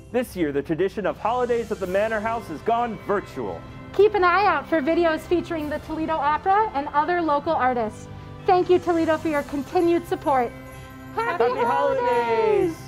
This year, the tradition of holidays at the Manor House has gone virtual. Keep an eye out for videos featuring the Toledo Opera and other local artists. Thank you, Toledo, for your continued support. Happy Holidays!